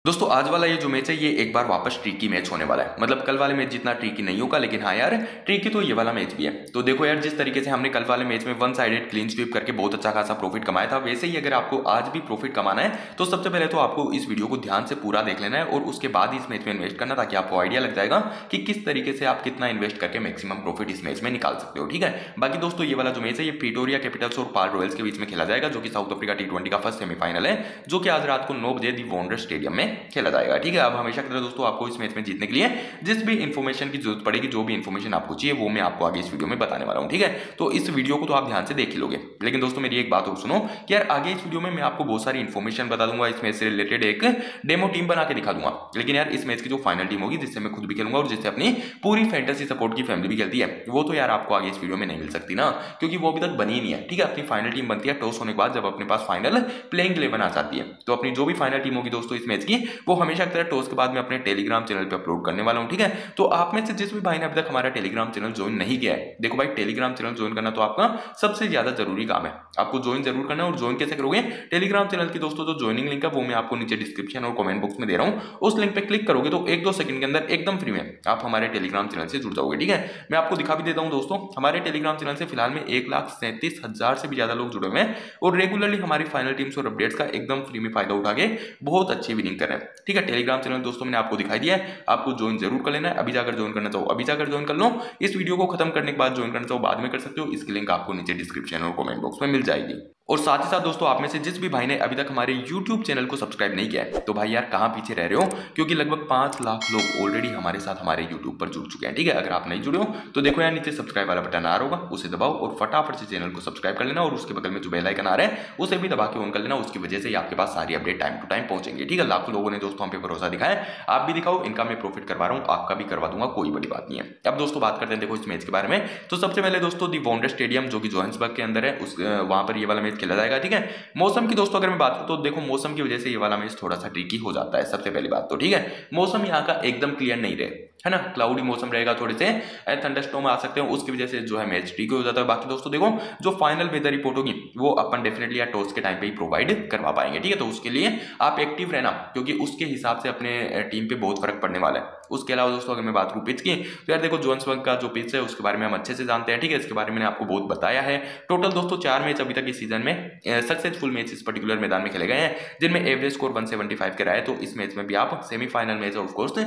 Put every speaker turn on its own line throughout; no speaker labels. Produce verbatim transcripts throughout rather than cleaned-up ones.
दोस्तों आज वाला ये जो मैच है ये एक बार वापस ट्रिकी मैच होने वाला है। मतलब कल वाले मैच जितना ट्रिकी नहीं होगा, लेकिन हाँ यार ट्रिकी तो ये वाला मैच भी है। तो देखो यार, जिस तरीके से हमने कल वाले मैच में वन साइडेड क्लीन स्वीप करके बहुत अच्छा खासा प्रॉफिट कमाया था, वैसे ही अगर आपको आज भी प्रॉफिट कमाना है तो सबसे पहले तो आपको इस वीडियो को ध्यान से पूरा देख लेना है और उसके बाद इस मैच में इन्वेस्ट करना, ताकि आपको आइडिया लग जाएगा कि किस तरीके से आप कितना इन्वेस्ट करके मैक्सिमम प्रॉफिट इस मैच में निकाल सकते हो। ठीक है, बाकी दोस्तों ये वाला जो मैच है ये प्रीटोरिया कैपिटल्स और पाल रॉयल्स के बीच में खेला जाएगा, जो कि साउथ अफ्रीका टी ट्वेंटी का फर्स्ट सेमीफाइनल है, जो कि आज रात को नौ बजे दी वॉन्डर स्टेडियम में खेला जाएगा। ठीक है, अब हमेशा की तरह दोस्तों आपको इस मैच में जीतने के लिए जिस भी इंफॉर्मेशन की जरूरत पड़ेगी, जो भी इंफॉर्मेशन आपको चाहिए, वो मैं आपको आगे इस वीडियो में बताने वाला हूं। ठीक है, तो इस वीडियो को तो आप ध्यान से देख ही लोगे, लेकिन दोस्तों मेरी एक बात और सुनो कि यार आगे इस वीडियो में मैं आपको बहुत सारी इंफॉर्मेशन बता दूंगा, इस मैच से रिलेटेड एक डेमो टीम बना के दिखा दूंगा। लेकिन यार इस मैच की जो फाइनल टीम होगी, जिससे मैं खुद भी खेलूंगा और जिससे अपनी पूरी फैंटेसी सपोर्ट की फैमिली भी खेलती है, वो तो यार आपको आगे इस वीडियो में नहीं मिल सकती ना, क्योंकि वो अभी तक बनी नहीं है। ठीक है, अपनी फाइनल टीम बनती है टॉस होने के बाद, जब अपने पास फाइनल प्लेइंग इलेवन आ जाती है। तो अपनी जो भी फाइनल टीम होगी दोस्तों इस मैच की, वो हमेशा की तरह टॉस के बाद में अपने टेलीग्राम चैनल पे अपलोड करने वाला हूं। ठीक है, तो आप में से जिस भी भाई ने अभी तक हमारा टेलीग्राम चैनल ज्वाइन नहीं किया है, देखो भाई टेलीग्राम चैनल ज्वाइन करना तो आपका सबसे ज्यादा जरूरी काम है। आपको ज्वाइन जरूर करना है, और ज्वाइन कैसे करोगे? टेलीग्राम चैनल की दोस्तों जो ज्वाइनिंग लिंक है वो मैं आपको नीचे डिस्क्रिप्शन और कमेंट बॉक्स में दे रहा हूं, उस लिंक पे क्लिक करोगे तो एक दो सेकंड के अंदर एकदम फ्री में आप हमारे टेलीग्राम चैनल से जुड़ जाओगे। ठीक है, मैं आपको दिखा भी देता हूं दोस्तों, हमारे टेलीग्राम चैनल से फिलहाल में एक लाख सैंतीस हजार से भी ज्यादा लोग जुड़े हुए हैं और रेगुलरली हमारी फाइनल टीम्स और अपडेट्स का एकदम फ्री में फायदा उठा के बहुत अच्छी विनिंग कर रहे हैं। ठीक है, टेलीग्राम चैनल दोस्तों मैंने आपको दिखाई दिया है, आपको ज्वाइन जरूर कर लेना है। अभी जाकर ज्वाइन करना चाहो अभी जाकर ज्वाइन कर लो, इस वीडियो को खत्म करने के बाद ज्वाइन करना चाहो बाद में कर सकते हो, इसकी लिंक आपको नीचे डिस्क्रिप्शन और कमेंट बॉक्स में मिल जाएगी। और साथ ही साथ दोस्तों आप में से जिस भी भाई ने अभी तक हमारे यूट्यूब चैनल को सब्सक्राइब नहीं किया है, तो भाई यार कहां पीछे रह रहे हो, क्योंकि लगभग पांच लाख लोग ऑलरेडी हमारे साथ हमारे यूट्यूब पर जुड़ चुके हैं। ठीक है, अगर आप नहीं जुड़े हो तो देखो यार नीचे सब्सक्राइब वाला बटन आ रहा होगा, उसे दबाओ और फटाफट से चैनल को सब्सक्राइब कर लेना, और उसके बगल में जो बेल आइकन आ रहा है उसे भी दबा के ऑन कर लेना। उसकी वजह से आपके पास सारी अपडेट टाइम टू टाइम पहुंचेंगे। ठीक है, लाखों लोगों ने दोस्तों हम पे भरोसा दिखाया, आप भी दिखाओ, इनका मैं प्रॉफिट करवा रहा हूँ, आपका भी करवा दूंगा, कोई बड़ी बात नहीं है। अब दोस्तों बात करते हैं देखो इस मैच के बारे में। तो सबसे पहले दोस्तों दी वॉन्डर स्टेडियम जो कि जोहान्सबर्ग के अंदर है, उस वहां पर ये वाला मैच खेला जाएगा। ठीक है, मौसम की दोस्तों अगर मैं बात करूं तो देखो मौसम की वजह से ये वाला मैच थोड़ा सा ट्रिकी हो जाता है, सबसे पहली बात तो। ठीक है, मौसम यहाँ का एकदम क्लियर नहीं रहे, है ना, क्लाउडी मौसम रहेगा, थोड़े से थंडरस्टॉर्म आ सकते हैं, उसकी वजह से जो है मैच ट्रिकी हो जाता है। बाकी दोस्तों देखो जो फाइनल वेदर रिपोर्ट होगी वो अपन डेफिनेटली यार टॉस के टाइम पे ही प्रोवाइड करवा पाएंगे। ठीक है, तो उसके लिए आप एक्टिव रहना, क्योंकि उसके हिसाब से अपने टीम पे बहुत फर्क पड़ने वाला है। उसके अलावा दोस्तों अगर मैं बात करूं पिच की, तो यार देखो जोहान्सबर्ग का जो पिच है उसके बारे में हम अच्छे से जानते हैं। ठीक है, इसके बारे में मैंने आपको बहुत बताया है। टोटल दोस्तों चार मैच अभी तक इस सीजन में सक्सेसफुल मैच इस पर्टिकुलर मैदान में खेले गए हैं, जिनमें average score one seventy five के रहा है। तो इस मैच में भी आप semifinal match of course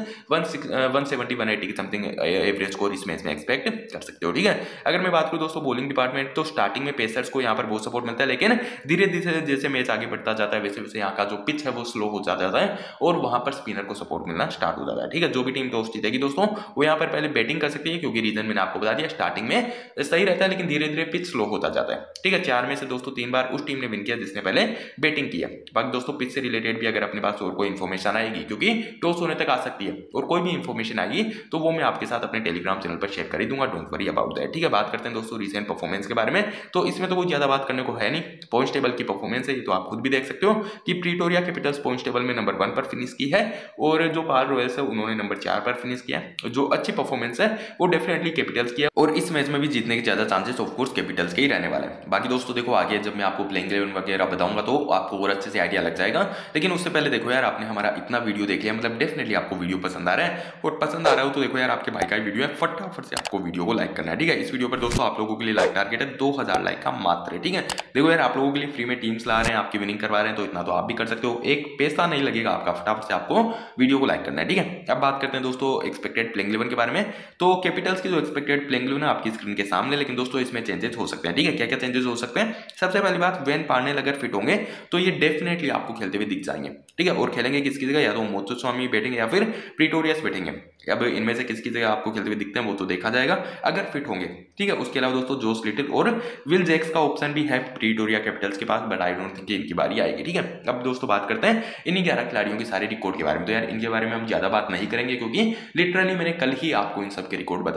one seventy one eighty की समथिंग एवरेज स्कोर इस मैच में एक्सपेक्ट कर सकते हो। ठीक है, अगर मैं बात करूं दोस्तों बॉलिंग डिपार्टमेंट, तो स्टार्टिंग में पेसर्स को यहाँ पर बहुत सपोर्ट मिलता है, लेकिन धीरे धीरे जैसे मैच आगे बढ़ता जाता है वैसे वैसे यहाँ का जो पिच है वो स्लो हो जाता है और वहां पर स्पिनर को सपोर्ट मिलना स्टार्ट हो जाता है। ठीक है, जो भी टीम टॉस जीतेगी दोस्तों वो यहाँ पर पहले बैटिंग कर सकती है, क्योंकि रीजन मैंने आपको बता दिया, स्टार्टिंग में सही रहता है लेकिन धीरे धीरे पिच स्लो होता जाता है। ठीक है, चार में से दोस्तों तीन बार उस टीम ने विन किया जिसने पहले बैटिंग किया। बाकी दोस्तों पिच से रिलेटेड भी अगर अपने पास और कोई इन्फॉर्मेशन आएगी, क्योंकि टॉस होने तक आ सकती है, और कोई भी इन्फॉर्मेशन आएगी तो वो मैं आपके साथ अपने टेलीग्राम चैनल पर शेयर कर ही दूंगा, डोंट वरी अबाउट दैट। ठीक है, बात करते हैं दोस्तों रीसेंट परफॉर्मेंस के बारे में। तो इसमें तो कोई ज्यादा बात करने को है नहीं, पॉइंट्स टेबल की परफॉर्मेंस है ये तो आप खुद भी देख सकते हो कि प्रीटोरिया कैपिटल्स पॉइंट्स टेबल में नंबर वन पर फिनिश की है, और जो पाल रॉयल्स है उन्होंने नंबर चार पर फिनिश किया। जो अच्छी परफॉर्मेंस है वो डेफिनेटली कैपिटल्स की है, और इस मैच में भी जीतने के ज्यादा चांसेस ऑफ कोर्स कैपिटल्स के ही रहने वाले हैं। बाकी दोस्तों देखो आगे जब मैं आपको प्लेइंग इलेवन वगैरह बताऊंगा तो आपको और अच्छे से आइडिया लग जाएगा, लेकिन उससे पहले देखो यार आपने हमारा इतना वीडियो देख लिया, मतलब डेफिनेटली आपको वीडियो पसंद आ रहा है, और पसंद आ रहा हो तो देखो यार आपके भाई का वीडियो है, फटाफट से आपको वीडियो को लाइक करना है। ठीक है, इस वीडियो पर दोस्तों आप लोगों के लिए लाइक टारगेट है दो हजार लाइक का मात्र। ठीक है, देखो यार आप लोगों के लिए फ्री में टीम्स ला रहे हैं, आपकी विनिंग करवा रहे हैं, तो इतना तो आप भी कर सकते हो, एक पैसा नहीं लगेगा आपका, फटाफट से आपको वीडियो को लाइक करना है। ठीक है, अब बात करते हैं दोस्तों एक्सपेक्टेड प्लेइंग इलेवन के बारे में। तो कैपिटल्स की जो एक्सपेक्टेड प्लेइंग इलेवन है आपकी स्क्रीन के सामने, लेकिन दोस्तों इसमें चेंजेस हो सकते हैं। ठीक है, क्या क्या चेंजेस हो सकते हैं? सबसे पहली बात, वेन पार्नेल अगर फिट होंगे तो ये डेफिनेटली आपको खेलते हुए दिख जाएंगे। ठीक है, और खेलेंगे किसकी जगह, या तो मोत्सुस्वामी बैठेंगे या फिर प्रीटोरियस बैठेंगे। अब इनमें से किसकी जगह आपको खेलते हुए दिखते हैं वो तो देखा जाएगा अगर फिट होंगे। ठीक है, उसके अलावा दोस्तों जोस लिटिल और विल जैक्स का ऑप्शन भी है प्रीटोरिया कैपिटल्स के पास, बट आई डोंट थिंक इनकी बारी आएगी। ठीक है, अब दोस्तों बात करते हैं इन्हीं ग्यारह खिलाड़ियों के सारे रिकॉर्ड के बारे में। तो यार इनके बारे में हम ज्यादा बात नहीं करेंगे, क्योंकि लिटरली मैंने कल ही आपको इन सब के रिकॉर्ड बताए।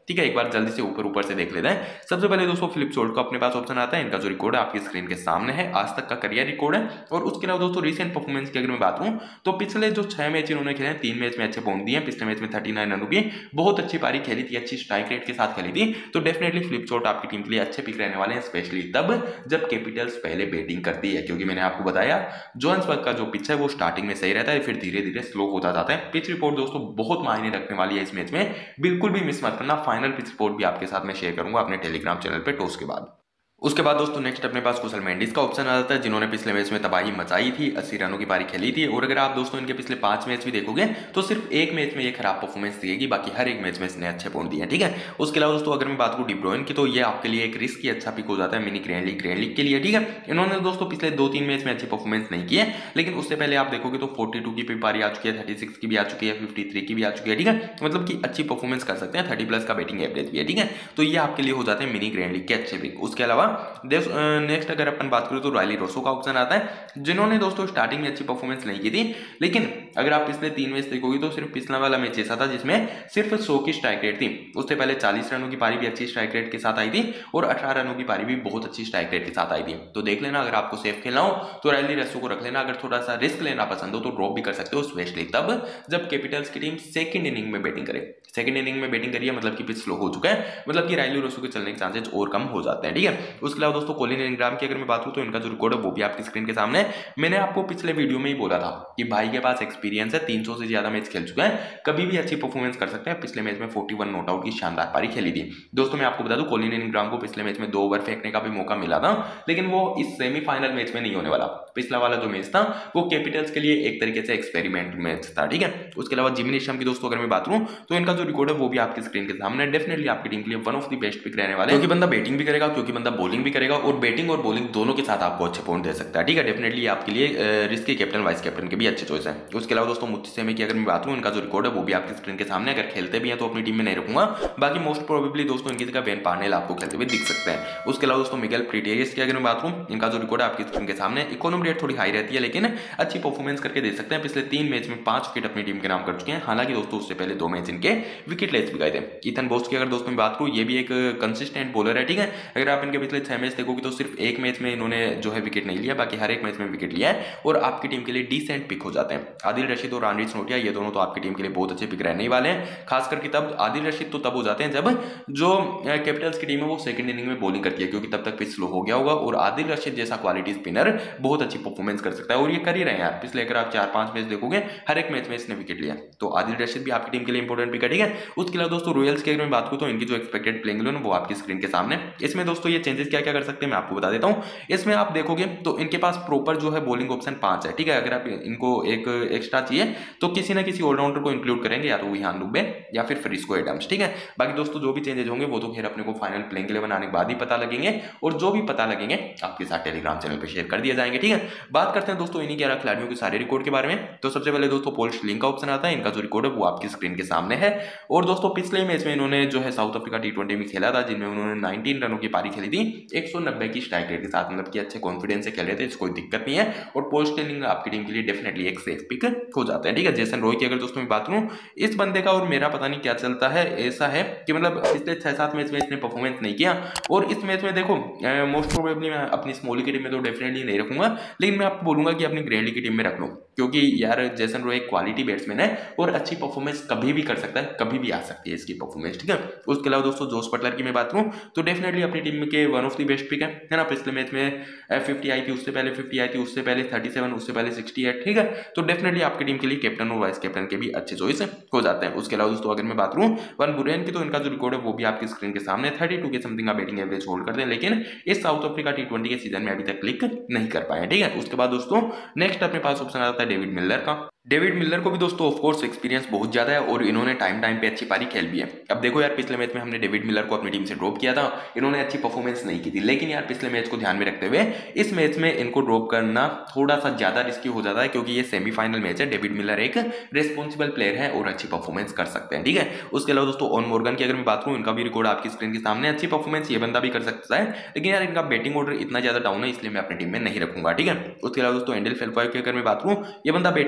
ठीक है, एक बार जल्दी से ऊपर ऊपर से देख लेते हैं। सबसे पहले दोस्तों फिलिप जोल्ट का अपने पास ऑप्शन आता है, इनका जो रिकॉर्ड है आपकी स्क्रीन के सामने है, आज तक का करियर रिकॉर्ड है। और उसके अलावा दोस्तों रिसेंट परफॉर्मेंस की अगर मैं बात करूं तो पिछले जो छह मैच इन्होंने खेले हैं, तीन मैच में अच्छे पॉइंट दिए, पिछले मैच में थर्टी नाइन रनों की बहुत अच्छी पारी खेली थी, अच्छी स्ट्राइक रेट के साथ खेली थी। तो डेफिनेटली फिलिप जोल्ट आपकी टीम के लिए अच्छे पिक रहने वाले हैं, स्पेशली तब जब कैपिटल्स पहले बैटिंग करती है, क्योंकि मैंने आपको बताया जोहान्सबर्ग का जो पिच है वो स्टार्टिंग में सही रहता है, फिर धीरे धीरे स्लो होता जाता है। पिच रिपोर्ट दोस्तों बहुत मायने रखने वाली है इस मैच में, बिल्कुल भी मिस मत करना। फाइनल पिच रिपोर्ट भी आपके साथ मैं शेयर करूंगा अपने टेलीग्राम चैनल पे टॉस के बाद। उसके बाद दोस्तों नेक्स्ट अपने पास कुशल मेंडिस का ऑप्शन आ जाता है, जिन्होंने पिछले मैच में तबाही मचाई थी, अस्सी रनों की पारी खेली थी। और अगर आप दोस्तों इनके पिछले पांच मैच भी देखोगे तो सिर्फ एक मैच में ये खराब परफॉर्मेंस दिएगी, बाकी हर एक मैच में इसने अच्छे पॉइंट दिए, ठीक है। उसके अलावा दोस्तों अगर मैं बात करूं डी ब्रुयन की, तो ये आपके लिए एक रिस्क अच्छा पिक हो जाता है mini grand league grand league के लिए, ठीक है। इन्होंने दोस्तों पिछले दो तीन मैच में अच्छी परफॉर्मेंस नहीं की है, लेकिन उससे पहले आप देखोगे तो फोर्टी टू की भी पारी आ चुकी है, थर्टी सिक्स की भी आ चुकी है, फिफ्टी थ्री की भी आ चुकी है, ठीक है। मतलब कि अच्छी परफॉर्मेंस कर सकते हैं, थर्टी प्लस का बैटिंग एवरेज भी है, ठीक है। तो ये आपके लिए हो जाते हैं मिनी ग्रैंड लीग के अच्छे पिक। उसके अलावा नेक्स्ट अगर अपन बात करें तो रायली रोसो का ऑप्शन आता है, जिन्होंने दोस्तों स्टार्टिंग में अच्छी परफॉर्मेंस नहीं की थी, लेकिन अगर आप पिछले तीन मैच देखोगे तो सिर्फ पिछला वाला मैच ऐसा था जिसमें सिर्फ सौ की स्ट्राइक रेट थी, उससे पहले चालीस रनों की पारी भी अच्छी स्ट्राइक रेट के साथ आई थी, और अठारह रनों की पारी भी बहुत अच्छी स्ट्राइक रेट के साथ आई थी। तो देख लेना, अगर आपको सेफ खेलना हो तो रायली रोसो को रख लेना, अगर थोड़ा सा रिस्क लेना पसंद हो तो ड्रॉप भी कर सकते हो, स्पेशली तब जब कैपिटल्स की टीम सेकंड इनिंग में बैटिंग करे। सेकंड इनिंग में बैटिंग करिए मतलब कि पिच स्लो हो चुका है, मतलब कि रायली रोसो के चलने के चांसेस और कम हो जाते हैं, ठीक है। उसके अलावा दोस्तों कोलिन इनग्राम की अगर मैं बात करूं तो इनका जो रिकॉर्ड है वो भी आपकी स्क्रीन के सामने है। मैंने आपको पिछले वीडियो में ही बोला था कि भाई के पास एक्सपीरियंस है, तीन सौ से ज्यादा मैच खेल चुका है, कभी भी अच्छी परफॉर्मेंस कर सकते हैं। पिछले मैच में फोर्टी वन नॉट आउट की शानदार पारी खेली थी। दोस्तों मैं आपको बता दूं कोलिन इनग्राम को पिछले मैच में दो ओवर फेंकने का भी मौका मिला था, लेकिन वो इस सेमीफाइनल मैच में नहीं होने वाला। पिछला वाला जो मैच था वो कैपिटल्स के लिए एक तरीके से एक्सपेरिमेंट मैच था, ठीक है। उसके अलावा जिमी नेशम की दोस्तों अगर मैं बात करूं तो इनका जो रिकॉर्ड है वो भी आपकी स्क्रीन के सामने, डेफिनेटली आपकी टीम के लिए one of the best pick रहने वाले हैं, क्योंकि बंदा बैटिंग भी करेगा, क्योंकि बंदा बॉलिंग भी करेगा, और बैटिंग और बॉलिंग दोनों के साथ आपको अच्छे पॉइंट दे सकता है, ठीक है। डेफिनेटली आपके लिए रिस्की कैप्टन वाइस कैप्टन के भी अच्छे चॉइस है। उसके अलावा दोस्तों मुत्तसेमी की अगर मैं बात करूं, इनका जो रिकॉर्ड है वो भी आपकी स्क्रीन के सामने, अगर खेलते भी हैं तो अपनी टीम में नहीं रखूंगा, बाकी मोस्ट प्रोबेबली दोस्तों इनकी जगह बेन पार्नेल आपको खेलते हुए दिख सकते हैं। उसके अलावा दोस्तों मिगेल प्रीटेरियस की अगर मैं बात करूं, इनका जो रिकॉर्ड है आपकी स्क्रीन के सामने, इकोनॉमी रेट थोड़ी हाई रहती है, लेकिन अच्छी परफॉर्मेंस करके दे सकते हैं। पिछले तीन मैच में पांच विकेट अपनी टीम के नाम कर चुके हैं, हालांकि दोस्तों उससे पहले दो मैच इनके विकेट लेस भी गए थे। ईथन बोस की अगर दोस्तों मैं बात करूं, ये भी एक कंसिस्टेंट बॉलर है, ठीक है। अगर आप इनके पिछले छह मैच देखोगे तो सिर्फ एक मैच में इन्होंने जो है विकेट नहीं लिया, बाकी हर एक मैच में विकेट लिया है, और आपकी टीम के लिए डिसेंट पिक हो जाते हैं। आदिल रशीद और रणजीत नोटिया ये दोनों तो आपकी टीम के लिए बहुत अच्छे पिक रहने ही वाले हैं, खास करके तब आदिल रशीद तो तब हो जाते हैं जब जो कैपिटल्स की टीम है वो सेकंड इनिंग में बॉलिंग करती है, क्योंकि तब तक पिच स्लो हो गया होगा, और आदिल रशीद जैसा क्वालिटी स्पिनर बहुत अच्छी परफॉर्मेंस कर सकता है, और ये कर ही रहे हैं यार। पिछले अगर आप चार पांच मैच देखोगे हर एक मैच में इसने विकेट लिया, तो आदिल रशीद भी आपकी टीम के लिए इंपॉर्टेंट पिक है, ठीक है। उसके अलावा दोस्तों रॉयल्स की अगर मैं बात करूं तो इनकी जो एक्सपेक्टेड प्लेइंग इलेवन वो आपकी स्क्रीन के सामने। इसमें दोस्तों ये चेंजेस क्या क्या कर सकते हैं मैं आपको बता देता हूं। इसमें आप देखोगे तो इनके पास प्रॉपर जो है बॉलिंग ऑप्शन पांच है, ठीक है। अगर आप इनको एक एक्स्ट्रा चाहिए तो किसी ना किसी ऑलराउंडर को इंक्लूड करेंगे, या तो विहान दुबे या फिर फ्रिस्को एडम्स, ठीक है। बाकी दोस्तों जो भी चेंजेस होंगे वो तो खैर अपने को फाइनल प्लेइंग इलेवन आने के बाद ही पता लगेंगे, और जो भी पता लगेंगे आपके साथ टेलीग्राम चैनल पे शेयर कर दिए जाएंगे, ठीक है। बात करते हैं दोस्तों इन्हीं ग्यारह खिलाड़ियों के सारे रिकॉर्ड के बारे में। तो सबसे पहले दोस्तों पॉल स्टिलिंग का ऑप्शन आता है, इनका जो रिकॉर्ड है वो आपकी स्क्रीन के सामने है। और दोस्तों पिछले मैच में इन्होंने जो है साउथ अफ्रीका टी ट्वेंटी में खेला था, जिनमें उन्होंने नाइनटीन रनों की पारी खेली थी, एक सौ नब्बे की स्ट्राइक रेट के साथ, मतलब कि अच्छे कॉन्फिडेंस से खेल रहे थे, इसको कोई दिक्कत नहीं है। और पॉल स्टिलिंग आपकी टीम के लिए डेफिनेटली एक सेफ पिक हो जाते हैं, ठीक है। जेसन रॉय की अगर दोस्तों मैं बात करूं, इस बंदे का और मेरा पता नहीं क्या चलता है, ऐसा है कि मतलब पिछले छह सात मैच में इसने परफॉर्मेंस नहीं किया, और इस मैच में देखो मोस्ट प्रोबेबली मैं अपनी स्मॉली की टीम में तो डेफिनेटली नहीं रखूंगा, लेकिन मैं आपको बोलूंगा कि अपनी ग्रैंड लीग की टीम में रख लो, क्योंकि यार जेसन रॉय एक क्वालिटी बैट्समैन है, और अच्छी परफॉर्मेंस कभी भी कर सकता है, कभी भी आ सकती है इसकी परफॉर्मेंस, ठीक है। उसके अलावा दोस्तों जोस बटलर की मैं बात करूं तो डेफिनेटली अपनी टीम के one of the best pick है ना। पिछले मैच में फिफ्टी आई थी, उससे पहले फिफ्टी आई थी, उससे पहले थर्टी सेवन, उससे पहले सिक्सटी एट, ठीक है। तो डेफिनेटली आपकी टीम के लिए कैप्टन और वाइस कैप्टन के भी अच्छे चॉइस हो जाते हैं। उसके अलावा दोस्तों अगर मैं बात करूं वन बुरेन की, तो इनका जो रिकॉर्ड है वो भी आपकी स्क्रीन के सामने, थर्टी टू के समथिंग का बैटिंग एवरेज होल्ड करते हैं, लेकिन इस साउथ अफ्रीका टी ट्वेंटी के सीजन में अभी तक क्लिक नहीं कर पाए, ठीक है। उसके बाद दोस्तों नेक्स्ट अपने पास ऑप्शन आता है डेविड मिलर का। डेविड मिलर को भी दोस्तों ऑफ कोर्स एक्सपीरियंस बहुत ज्यादा है, और इन्होंने टाइम टाइम पे अच्छी पारी खेल भी है। अब देखो यार पिछले मैच में हमने डेविड मिलर को अपनी टीम से ड्रॉप किया था, इन्होंने अच्छी परफॉर्मेंस नहीं की थी, लेकिन यार पिछले मैच को ध्यान में रखते हुए इस मैच में इनको ड्रॉप करना थोड़ा सा ज्यादा रिस्की हो जाता है, क्योंकि ये सेमीफाइनल मैच है। डेविड मिलर एक रिस्पॉन्सिबल प्लेयर है और अच्छी परफॉर्मेंस कर सकते हैं, ठीक है। उसके अलावा दोस्तों ऑन मॉर्गन की अगर मैं बात करूं, इनका भी रिकॉर्ड आपकी स्क्रीन के सामने, अच्छी परफॉर्मेंस ये बंदा भी कर सकता है, लेकिन यार इनका बैटिंग ऑर्डर इतना ज्यादा डाउन है, इसलिए मैं अपनी टीम में नहीं रखूंगा, ठीक है। उसके अलावा दोस्तों एंडल फेल्फायर की अगर मैं बात करूं, ये बंदा बैटिंग और बॉलिंग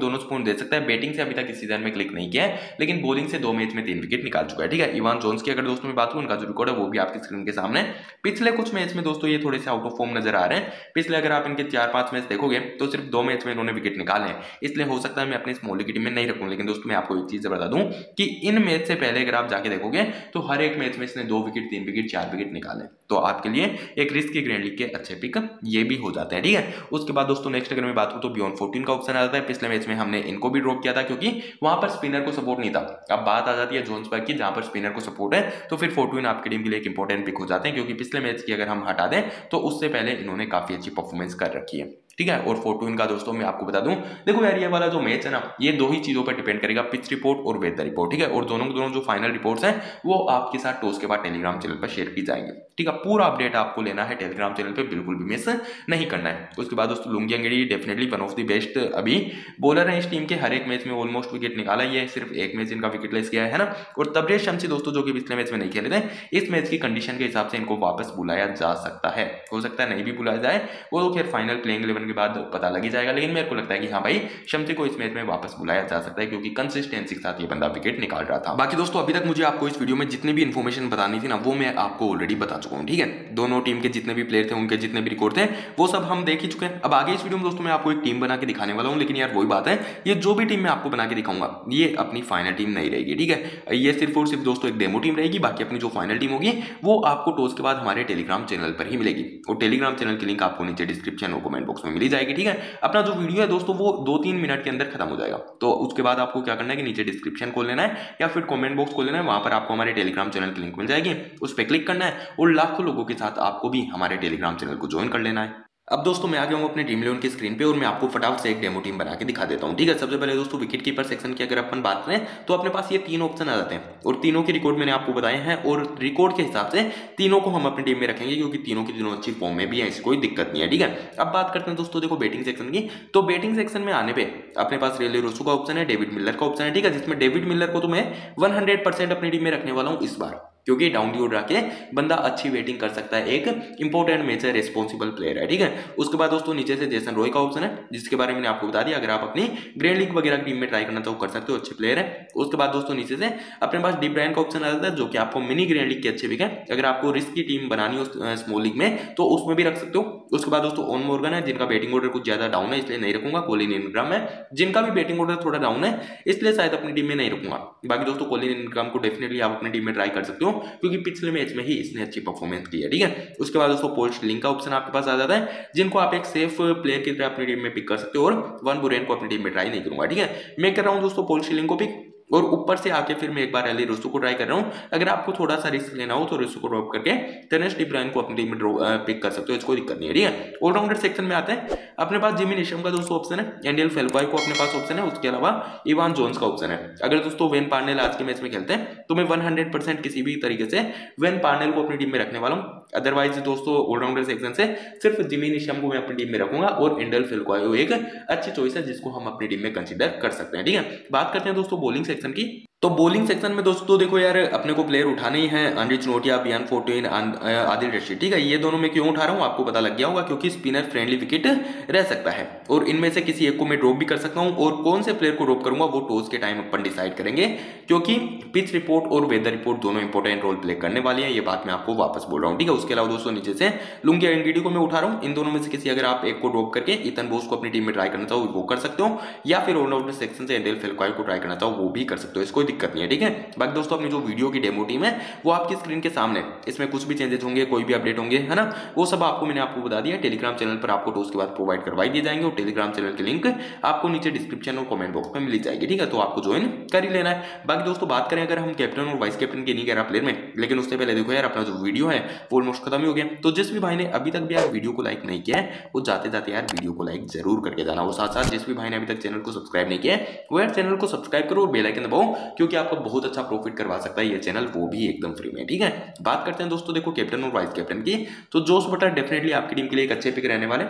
दोनों स्पून दे सकता है। बैटिंग से अभी तक इस सीजन में क्लिक नहीं किया है, लेकिन बॉलिंग से दो मैच में तीन विकेट निकाल चुका है। ठीक है, इवान जोन्स की अगर दोस्तों में बात करूं, उनका जो रिकॉर्ड है वो भी आपकी स्क्रीन के सामने। पिछले कुछ मैच में दोस्तों ये थोड़े से आउट ऑफ फॉर्म नजर आ रहे हैं। पिछले अगर आप इनके चार पांच मैच देखोगे तो सिर्फ दो मैच में इन्होंने विकेट निकाले हैं, इसलिए हो सकता है मैं अपनी स्मॉल की टीम में नहीं रखूं। लेकिन दोस्तों मैं आपको एक चीज बता दूं कि इन मैच से पहले अगर आप जाके देखोगे तो हर एक मैच में इसने दो विकेट, तीन विकेट, चार विकेट निकाले, तो आपके लिए एक रिस्क की ग्रैंड लीग के अच्छे पिक ये भी हो जाते हैं। ठीक है, उसके बाद दोस्तों नेक्स्ट अगर मैं बात करूं तो बियॉन्ड फोर्टीन का ऑप्शन आ जाता है। पिछले मैच में हमने इनको भी ड्रॉप किया था क्योंकि वहां पर स्पिनर को सपोर्ट नहीं था। अब बात आ जाती है जोन्सबर्ग की, जहां पर स्पिनर को सपोर्ट है, तो फिर फोर्टीन आपकी टीम के लिए एक इंपॉर्टेंट पिक हो जाते हैं, क्योंकि पिछले मैच की अगर हम हटा दें तो उससे पहले इन्होंने काफी अच्छी परफॉर्मेंस कर रखी है। ठीक है, और फोर्टीन का दोस्तों मैं आपको बता दूं, देखो यार ये वाला जो मैच है ना, ये दो ही चीजों पर डिपेंड करेगा, पिच रिपोर्ट और वेदर रिपोर्ट। ठीक है, और दोनों दोनों जो फाइनल रिपोर्ट्स हैं वो आपके साथ टॉस के बाद टेलीग्राम चैनल पर शेयर की जाएंगे। ठीक है, पूरा अपडेट आपको लेना है टेलीग्राम चैनल पे, बिल्कुल भी मिस नहीं करना है। उसके बाद दोस्तों Lungi Ngidi definitely one of the best अभी बॉलर है इस टीम के, हर एक मैच में ऑलमोस्ट विकेट निकाला ही है, सिर्फ एक मैच इनका विकेट लेस गया है ना। और तबरेज शमसी दोस्तों जो कि पिछले मैच में नहीं खेले थे, इस मैच की कंडीशन के हिसाब से इनको वापस बुलाया जा सकता है, हो सकता है नहीं भी बुलाया जाए, वो तो खैर फाइनल प्लेइंग इलेवन के बाद पता लगी जाएगा। लेकिन मेरे को लगता है कि हाँ भाई शमसी को इस मैच में वापस बुलाया जा सकता है, क्योंकि कंसिस्टेंसी के साथ ये बंदा विकेट निकाल रहा था। बाकी दोस्तों अभी तक मुझे आपको इस वीडियो में जितनी भी इन्फॉर्मेशन बतानी थी ना, वो मैं आपको ऑलरेडी बता चुका हूँ। ठीक है, दोनों टीम के जितने भी प्लेयर थे, उनके जितने भी रिकॉर्ड थे, वो सब हम देख ही चुके हैं। अब आगे इस वीडियो में दोस्तों मैं आपको एक टीम बना के दिखाने वाला हूँ, लेकिन यार वही बात है, ये जो भी टीम मैं आपको बना के दिखाऊंगा ये अपनी फाइनल टीम नहीं रहेगी। ठीक है, ये सिर्फ और सिर्फ दोस्तों एक डेमो टीम रहेगी, बाकी अपनी जो फाइनल टीम होगी वो आपको टॉस के बाद हमारे टेलीग्राम चैनल पर ही मिलेगी, और टेलीग्राम चैनल की लिंक आपको नीचे डिस्क्रिप्शन और कमेंट बॉक्स में मिली जाएगी। ठीक है, अपना जो वीडियो है दोस्तों वो दो तीन मिनट के अंदर खत्म हो जाएगा, तो उसके बाद आपको क्या करना है कि नीचे डिस्क्रिप्शन खोल लेना है या फिर कमेंट बॉक्स खोल लेना है, वहां पर आपको हमारे टेलीग्राम चैनल की लिंक मिल जाएगी, उस पर क्लिक करना है और लाखों लोगों के साथ आपको भी हमारे टेलीग्राम चैनल को ज्वाइन कर लेना है। अब दोस्तों मैं आ गया हूं अपने टीम इलेवन की स्क्रीन पे और मैं आपको फटाफट से एक डेमो टीम बना के दिखा देता हूं। ठीक है, सबसे पहले दोस्तों विकेट कीपर सेक्शन की अगर अपन बात करें तो अपने पास ये तीन ऑप्शन आ जाते हैं, और तीनों के रिकॉर्ड मैंने आपको बताए हैं, और रिकॉर्ड के हिसाब से तीनों को हम अपनी टीम में रखेंगे, क्योंकि तीनों की तीनों अच्छी फॉर्म में भी है, इसकी कोई दिक्कत नहीं है। ठीक है, अब बात करते हैं दोस्तों देखो बैटिंग सेक्शन की, तो बैटिंग सेक्शन में आने पर अपने पास रेले रोसो का ऑप्शन है, डेविड मिलर का ऑप्शन है। ठीक है, जिसमें डेविड मिलर को तो मैं वन हंड्रेड परसेंट अपनी टीम में रखने वाला हूँ इस बार, क्योंकि डाउन दी ऑर्डर आके बंदा अच्छी बैटिंग कर सकता है, एक इंपॉर्टेंट मैच है, रिस्पॉन्सिबल प्लेयर है। ठीक है, उसके बाद दोस्तों नीचे से जेसन रॉय का ऑप्शन है, जिसके बारे में मैंने आपको बता दिया, अगर आप अपनी ग्रैंड लीग वगैरह टीम में ट्राई करना चाहो कर सकते हो, अच्छे प्लेयर है। उसके बाद दोस्तों नीचे से अपने पास डी ब्रायन का ऑप्शन आ जाता है, जो कि आपको मिनी ग्रैंड लीग के अच्छे पिक है, अगर आपको रिस्क की टीम बनानी हो स्मॉल लीग में तो उसमें भी रख सकते हो। उसके बाद दोस्तों ओन मॉर्गन है, जिनका बैटिंग ऑर्डर कुछ ज्यादा डाउन है इसलिए नहीं रखूंगा। कोलिन इनग्राम है, जिनका भी बैटिंग ऑर्डर थोड़ा डाउन है इसलिए शायद अपनी टीम में नहीं रखूंगा। बाकी दोस्तों कोलिन इनग्राम को डेफिनेटली आप अपनी टीम में ट्राई कर सकते हो, क्योंकि पिछले मैच में ही इसने अच्छी परफॉर्मेंस की है। ठीक है, उसके बाद दोस्तों पॉल स्टिलिंग का ऑप्शन आपके पास आ जाता है, जिनको आप एक सेफ प्लेयर की तरह अपनी टीम में पिक कर सकते हो, और वन बुरेन को अपनी टीम में ट्राई नहीं करूंगा। ठीक है, मैं कर रहा हूं दोस्तों पॉल स्टिलिंग को पिक, और ऊपर से आके फिर मैं एक बार एली रोसो को ट्राई कर रहा हूं। अगर आपको थोड़ा सा रिस्क लेना हो तो रोसो को ड्रॉप करके टेनेस डी ब्रायन को अपनी टीम में पिक कर सकते हो, इसको दिक्कत नहीं है। ठीक है, ऑलराउंडर सेक्शन में आते हैं, अपने पास जिमी निशम का दोस्तों ऑप्शन है, एंडियल फेल्कॉय को अपने पास ऑप्शन है, उसके अलावा इवान जोन्स का ऑप्शन है। अगर दोस्तों वेन पार्नेल आज के मैच में खेलते हैं तो मैं वन हंड्रेड परसेंट किसी भी तरीके से वेन पार्नेल को अपनी टीम में रखने वाला हूँ। अदरवाइज दोस्तों ऑलराउंडर सेक्शन से सिर्फ जिमी निशम को मैं अपनी टीम में रखूंगा, और एंडियल फेल्कॉय एक अच्छी चॉइस है जिसको हम अपनी टीम में कंसीडर कर सकते हैं। ठीक है, बात करते हैं दोस्तों बॉलिंग सेक्शन की, तो बॉलिंग सेक्शन में दोस्तों देखो यार अपने को प्लेयर उठाने ही है, अनरिच नोटिया, बियान फोर्टीन, आदिल रशीद। ठीक है, ये दोनों में क्यों उठा रहा हूँ आपको पता लग गया होगा, क्योंकि स्पिनर फ्रेंडली विकेट रह सकता है, और इनमें से किसी एक को मैं ड्रॉप भी कर सकता हूँ, और कौन से प्लेयर को ड्रॉप करूंगा वो टॉस के टाइम अपन डिसाइड करेंगे, क्योंकि पिच रिपोर्ट और वेदर रिपोर्ट दोनों इंपॉर्टेंट रोल प्ले करने वाली है, ये बात मैं आपको वापस बोल रहा हूँ। ठीक है, उसके अलावा दोस्तों नीचे से लुंगी एंगीडी को मैं उठा रहा हूँ, इन दोनों में से किसी अगर आप एक को ड्रॉप करके इथन बोस को अपनी टीम में ट्राई करना चाहो वो कर सकते हो, या फिर ऑलराउंडर सेक्शन से एंडियल फेल्कॉय को ट्राई करना चाहो वो भी कर सकते हो, इसको कोई दिक्कत नहीं है। ठीक है, बाकी दोस्तों अपनी जो वीडियो की डेमो टीम है वो आपकी स्क्रीन के सामने, इसमें कुछ भी चेंजेस होंगे, कोई भी अपडेट होंगे, है ना, वो सब आपको मैंने आपको बता दिया। टेलीग्राम चैनल पर आपको टॉस के बाद प्रोवाइड करवाई दिए जाएंगे, और टेलीग्राम चैनल की लिंक आपको नीचे डिस्क्रिप्शन और कमेंट बॉक्स में मिल जाएगी। ठीक है, तो आपको ज्वाइन कर ही लेना है। बाकी दोस्तों बात करें अगर हम कैप्टन और वाइस कैप्टन के नहीं कह रहा प्लेयर में, लेकिन उससे पहले देखो यार अपना जो वीडियो है वो ऑलमोस्ट खत्म ही हो गया, तो जिस भी भाई ने अभी तक भी यार वीडियो को लाइक नहीं किया है वो जाते जाते यार वीडियो को लाइक जरूर करके जाना, वो साथ साथ जिस भी भाई ने अभी तक चैनल को सब्सक्राइब नहीं किया है वो यार चैनल को सब्सक्राइब करो और बेल आइकन दबाओ, क्योंकि आपको बहुत अच्छा प्रॉफिट करवा सकता है ये चैनल, वो भी एकदम फ्री में। ठीक है, बात करते हैं दोस्तों देखो कैप्टन और वाइस कैप्टन की, तो जोस बटलर डेफिनेटली आपकी टीम के लिए एक अच्छे पिक रहने वाले।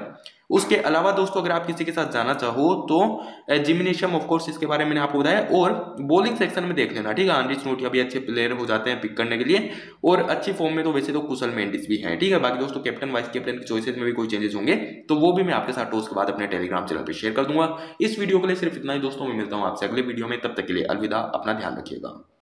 उसके अलावा दोस्तों अगर आप किसी के साथ जाना चाहो तो जिमिनेशियम ऑफ कोर्स इसके बारे में मैंने आपको बताया, और बॉलिंग सेक्शन में देख लेना, ठीक है। आंद्रिस नोटिया भी अच्छे प्लेयर हो जाते हैं पिक करने के लिए, और अच्छी फॉर्म में तो वैसे तो कुशल मेंडिस भी है, ठीक है। बाकी दोस्तों कैप्टन वाइस कैप्टन की चॉइसेस में भी कोई चेंजेस होंगे तो वो भी मैं आपके साथ टॉस के बाद अपने टेलीग्राम चैनल पर शेयर कर दूंगा। इस वीडियो के लिए सिर्फ इतना ही दोस्तों, मैं मिलता हूँ आपसे अगले वीडियो में, तब तक के लिए अलविदा, अपना ध्यान रखिएगा।